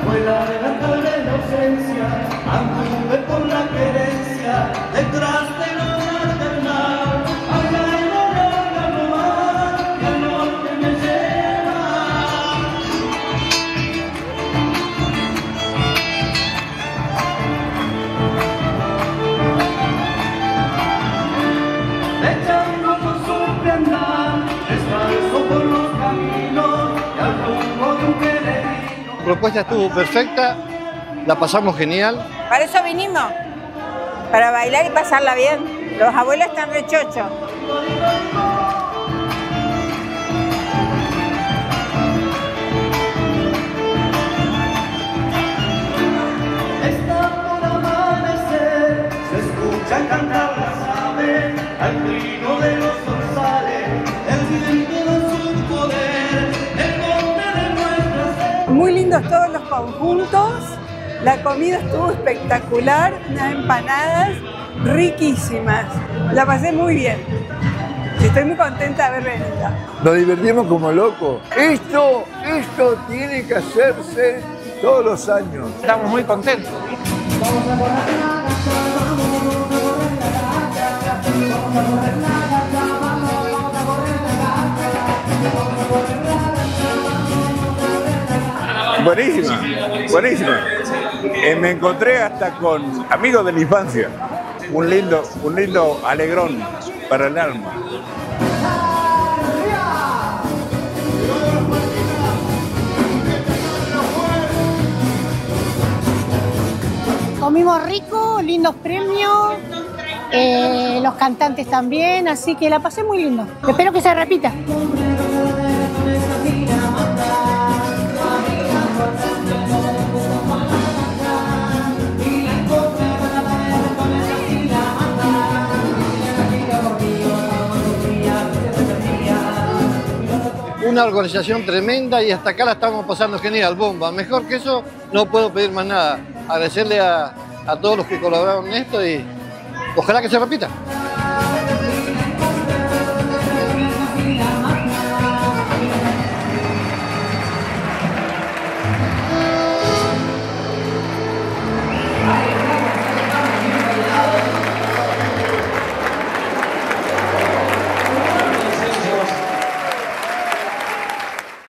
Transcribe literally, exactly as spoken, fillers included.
fue la adelantada de la ausencia, anduve por la querencia, detrás de la fraternal, allá en la larga nomás, que al norte me lleva. Echando por su andar, descalzo por los caminos, y al rumbo de un peregrino. La propuesta estuvo perfecta, la pasamos genial. Para eso vinimos, para bailar y pasarla bien. Los abuelos están rechochos. Está por amanecer, se escucha cantar las aves, al trino de los zorzales, el viento de su poder, el monte de nuestra sed. Muy lindos todos los conjuntos, la comida estuvo espectacular, unas empanadas riquísimas, la pasé muy bien. Estoy muy contenta de haber venido. Nos divertimos como locos. Esto, esto tiene que hacerse todos los años. Estamos muy contentos. Buenísima, buenísima. Eh, me encontré hasta con amigos de la infancia. Un lindo, un lindo alegrón para el alma. Comimos rico, lindos premios, eh, los cantantes también, así que la pasé muy lindo. Espero que se repita. Una organización tremenda y hasta acá la estamos pasando genial, bomba. Mejor que eso no puedo pedir más nada. Agradecerle a, a todos los que colaboraron en esto y ojalá que se repita.